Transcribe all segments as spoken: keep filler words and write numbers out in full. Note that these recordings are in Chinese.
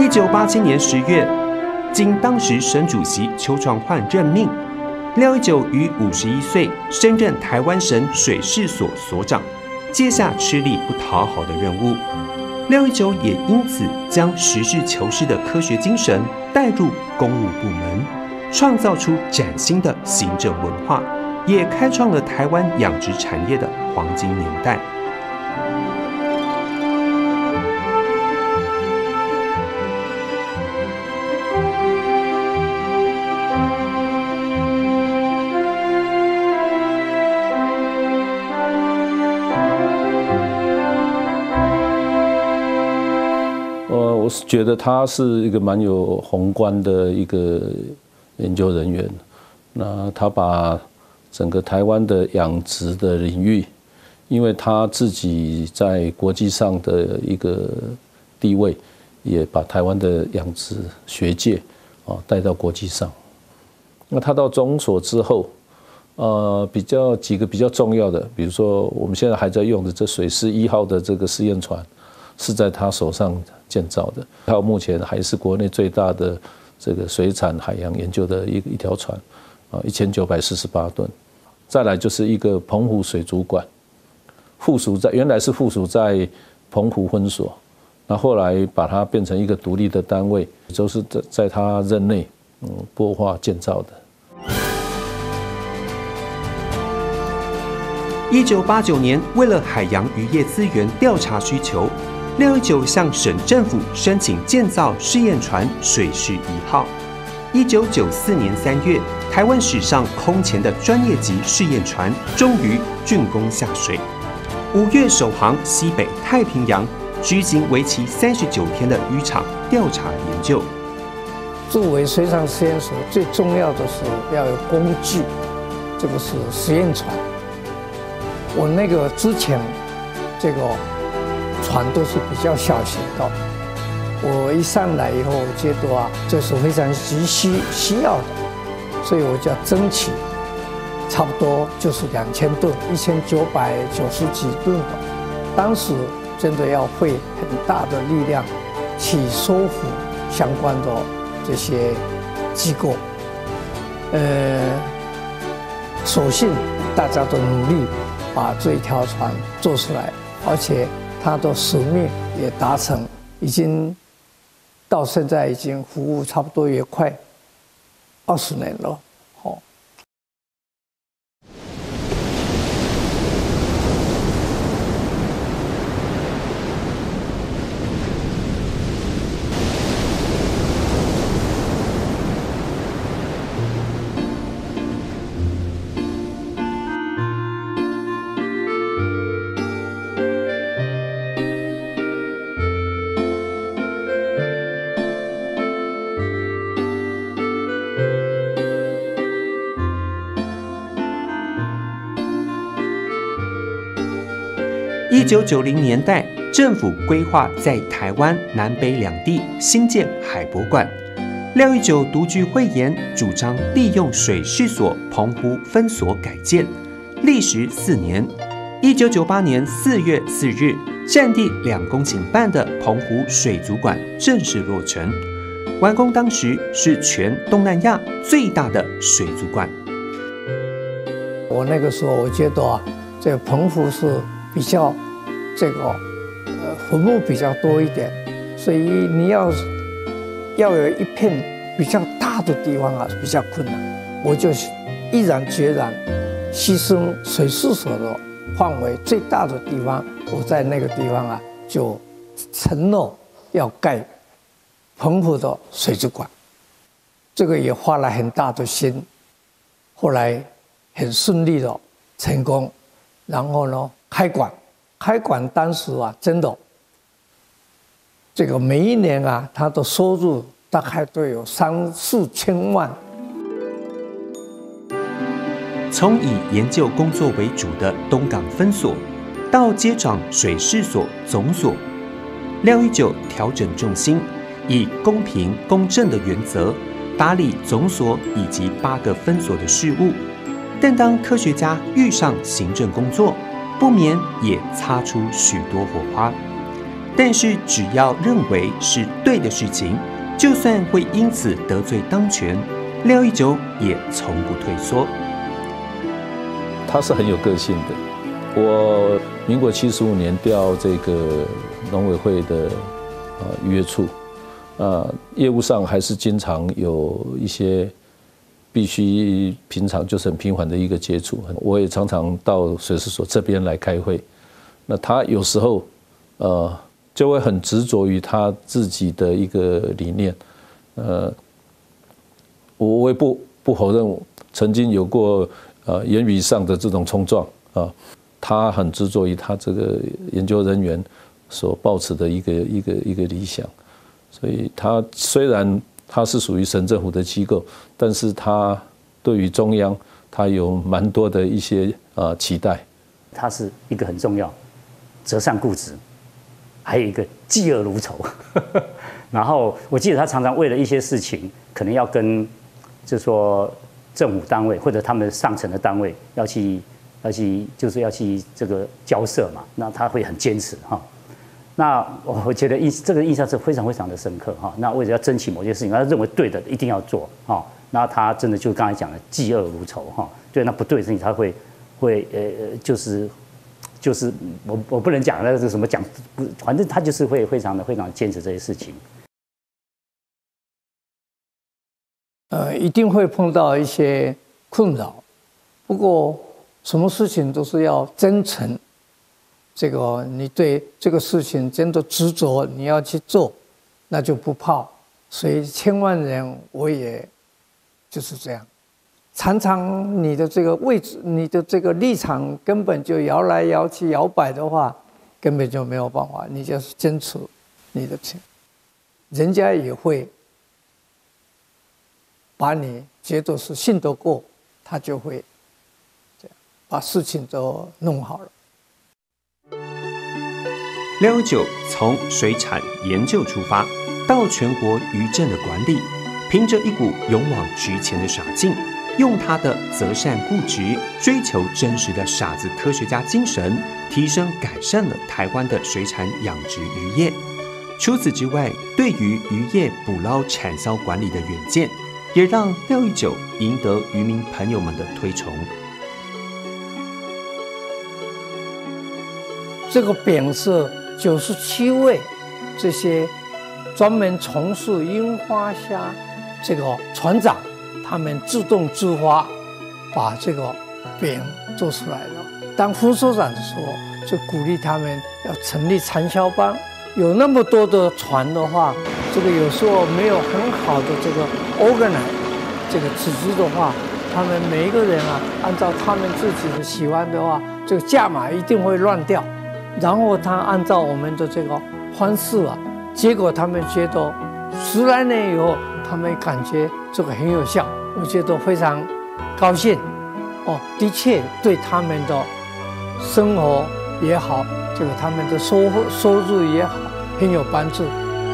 九八七年十月，经当时省主席邱创焕任命，廖一九于五十一岁升任台湾省水事所所长，接下吃力不讨好的任务。廖一九也因此将实事求是的科学精神带入公务部门，创造出崭新的行政文化，也开创了台湾养殖产业的黄金年代。 我是觉得他是一个蛮有宏观的一个研究人员，那他把整个台湾的养殖的领域，因为他自己在国际上的一个地位，也把台湾的养殖学界啊带到国际上。那他到中所之后，呃，比较几个比较重要的，比如说我们现在还在用的这水师一号的这个试验船，是在他手上建造的，还有目前还是国内最大的这个水产海洋研究的一一条船，啊，一千九百四十八吨。再来就是一个澎湖水族馆，附属在原来是附属在澎湖分所，那后来把它变成一个独立的单位，都是在在他任内嗯擘画建造的。 一九八九年，为了海洋渔业资源调查需求，廖一九向省政府申请建造试验船水师一号。一九九四年三月，台湾史上空前的专业级试验船终于竣工下水。五月首航西北太平洋，举行为期三十九天的渔场调查研究。 作为水产实验所，最重要的是要有工具，这个是实验船。我那个之前这个船都是比较小型的，我一上来以后，我觉得啊，这是非常急需需要的，所以我就要争取，差不多就是两千吨，一千九百九十几吨的。当时真的要费很大的力量去说服相关的这些机构，呃，所幸大家都努力把这一条船做出来，而且它的使命也达成，已经到现在已经服务差不多也快二十年了。哦。 一九九零年代，政府规划在台湾南北两地新建海博馆。廖一九独具慧眼，主张利用水事所澎湖分所改建，历时四年。一九九八年四月四日，占地两公顷半的澎湖水族馆正式落成，完工当时是全东南亚最大的水族馆。 我那个时候我觉得啊，这个澎湖是比较这个呃坟墓比较多一点，所以你要要有一片比较大的地方啊比较困难。我就毅然决然牺牲水事所的范围最大的地方，我在那个地方啊就承诺要盖澎湖的水族馆，这个也花了很大的心，后来很顺利的成功，然后呢开馆。开馆当时啊，真的，这个每一年啊，它的收入大概都有三四千万。 从以研究工作为主的东港分所，到接掌水事所总所，廖一九调整重心，以公平公正的原则打理总所以及八个分所的事务。但当科学家遇上行政工作，不免也擦出许多火花。 但是只要认为是对的事情，就算会因此得罪当权，廖一九也从不退缩。 他是很有个性的。我民国七十五年调这个农委会的呃渔业处，啊，业务上还是经常有一些必须平常就是很频繁的一个接触。我也常常到水事所这边来开会。那他有时候呃就会很执着于他自己的一个理念，呃，我也不不否认曾经有过呃言语上的这种冲撞啊。他很执着于他这个研究人员所抱持的一个一个一个理想，所以他虽然他是属于省政府的机构，但是他对于中央他有蛮多的一些呃期待。 他是一个很重要，择善固执，还有一个嫉恶如仇。然后我记得他常常为了一些事情，可能要跟就是说政府单位或者他们上层的单位要去。要去就是要去这个交涉嘛，那他会很坚持哈。那我觉得印这个印象是非常非常的深刻哈。那为了要争取某些事情，他认为对的一定要做哈。那他真的就刚才讲的嫉恶如仇哈。对，那不对的事情他会会呃就是就是我我不能讲那是什么讲，反正他就是会非常的非常坚持这些事情。 呃，一定会碰到一些困扰，不过。什么事情都是要真诚，这个你对这个事情真的执着，你要去做，那就不怕。所以千万人我也就是这样，常常你的这个位置，你的这个立场根本就摇来摇去、摇摆的话，根本就没有办法。你就是坚持你的情，人家也会把你觉得是信得过，他就会。把事情都弄好了。 廖一九从水产研究出发，到全国渔政的管理，凭着一股勇往直前的傻劲，用他的择善固执、追求真实的傻子科学家精神，提升改善了台湾的水产养殖渔业。除此之外，对于渔业捕捞产销管理的远见，也让廖一九赢得渔民朋友们的推崇。 这个饼是九十七位这些专门从事樱花虾这个船长，他们自动自发把这个饼做出来了。当副所长的时候，就鼓励他们要成立产销班。有那么多的船的话，这个有时候没有很好的这个 organize 这个组织的话，他们每一个人啊，按照他们自己的喜欢的话，这个价码一定会乱掉。然后他按照我们的这个方式啊，结果他们觉得十来年以后，他们感觉这个很有效，我觉得非常高兴。哦，的确对他们的生活也好，这个他们的收收入也好，很有帮助。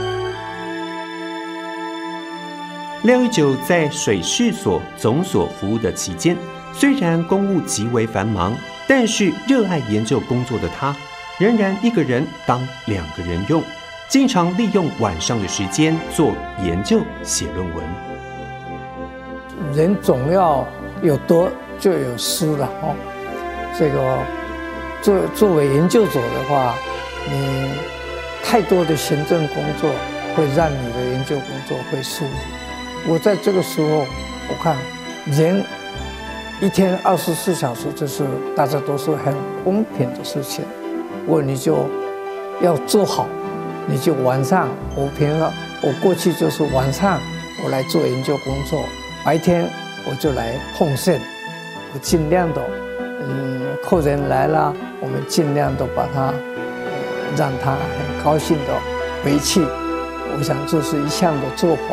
廖一九在水事所总所服务的期间，虽然公务极为繁忙，但是热爱研究工作的他，仍然一个人当两个人用，经常利用晚上的时间做研究、写论文。 人总要有得就有失了哦。这个作作为研究者的话，你太多的行政工作会让你的研究工作会疏忽。我在这个时候，我看人一天二十四小时，这是大家都是很公平的事情。不过你就要做好，你就晚上，我平常我过去就是晚上我来做研究工作，白天我就来奉献，我尽量的，嗯，客人来了，我们尽量的把他、呃、让他很高兴的回去。我想这是一项的做法。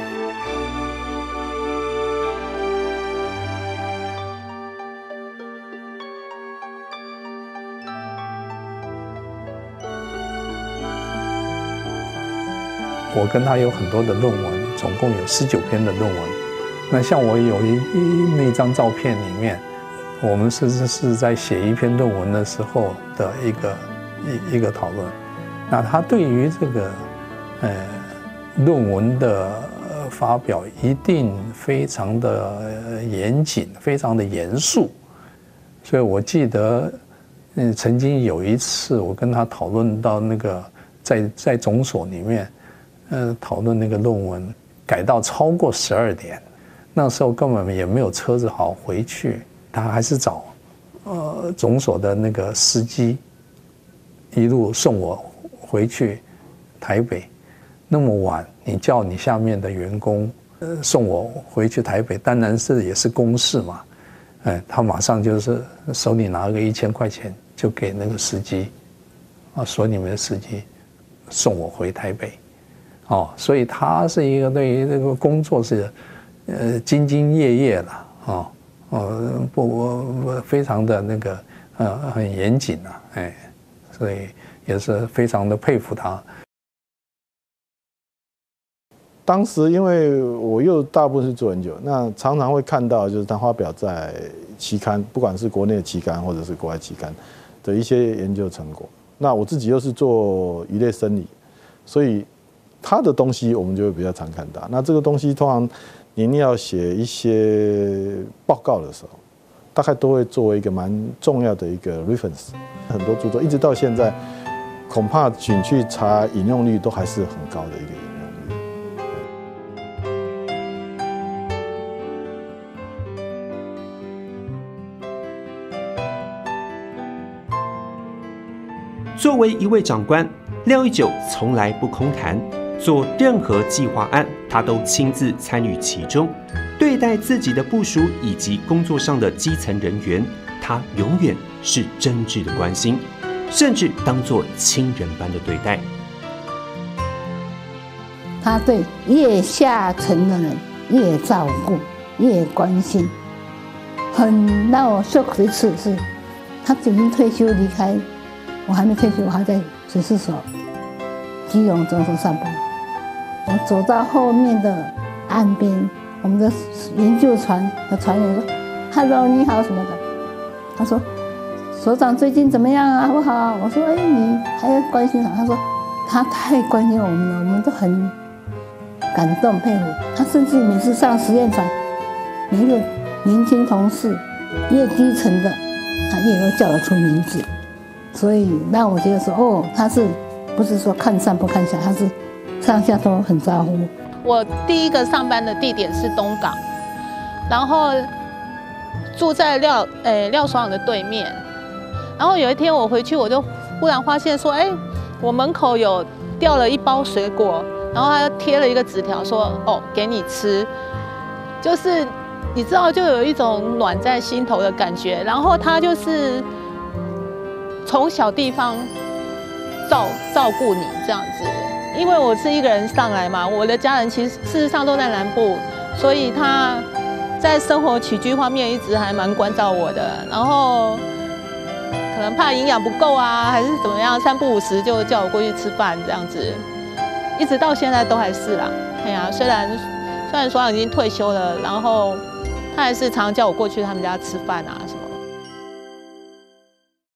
我跟他有很多的论文，总共有十九篇的论文。那像我有一一那张照片里面，我们是是在写一篇论文的时候的一个一一个讨论。 那他对于这个呃论文的发表一定非常的严谨，非常的严肃。所以我记得，嗯，曾经有一次我跟他讨论到那个在在总所里面，呃，讨论那个论文改到超过十二点，那时候根本也没有车子好回去，他还是找呃总所的那个司机一路送我回去台北。那么晚，你叫你下面的员工呃送我回去台北，当然是也是公事嘛。哎，他马上就是手里拿个一千块钱，就给那个司机，啊，说你们的司机送我回台北，哦，所以他是一个对于这个工作是，呃，兢兢业业了，哦，哦，不不非常的那个呃很严谨啊，哎，所以也是非常的佩服他。 当时因为我又大部分是做研究，那常常会看到就是他发表在期刊，不管是国内的期刊或者是国外期刊的一些研究成果。那我自己又是做鱼类生理，所以他的东西我们就会比较常看到。那这个东西通常您要写一些报告的时候，大概都会作为一个蛮重要的一个 reference。很多著作一直到现在，恐怕请去查引用率都还是很高的一个。 作为一位长官，廖一九从来不空谈，做任何计划案，他都亲自参与其中。对待自己的部属以及工作上的基层人员，他永远是真挚的关心，甚至当作亲人般的对待。 他对越下层的人越照顾，越关心。很让我 shock 的一次是，他已经退休离开。我还没退休，我还在指示所基隆总所上班。我走到后面的岸边，我们的研究船的船员说 ：“Hello， 你好什么的。”他说：“所长最近怎么样啊？好不好？”我说：“哎，你还要关心啥？”他说：“他太关心我们了，我们都很感动佩服。他甚至每次上实验船，每一个年轻同事越低层的，他越都叫得出名字。”所以让我觉得说，哦，他是不是说看上不看下，他是上下都很招呼。 我第一个上班的地点是东港，然后住在廖诶廖所长的对面。然后有一天我回去，我就忽然发现说，哎，我门口有掉了一包水果，然后他贴了一个纸条说，哦，给你吃，就是你知道，就有一种暖在心头的感觉。然后他就是从小地方照照顾你这样子，因为我是一个人上来嘛，我的家人其实事实上都在南部，所以他在生活起居方面一直还蛮关照我的。然后可能怕营养不够啊，还是怎么样，三不五时就叫我过去吃饭这样子，一直到现在都还是啦。哎呀，虽然虽然所长已经退休了，然后他还是常叫我过去他们家吃饭啊。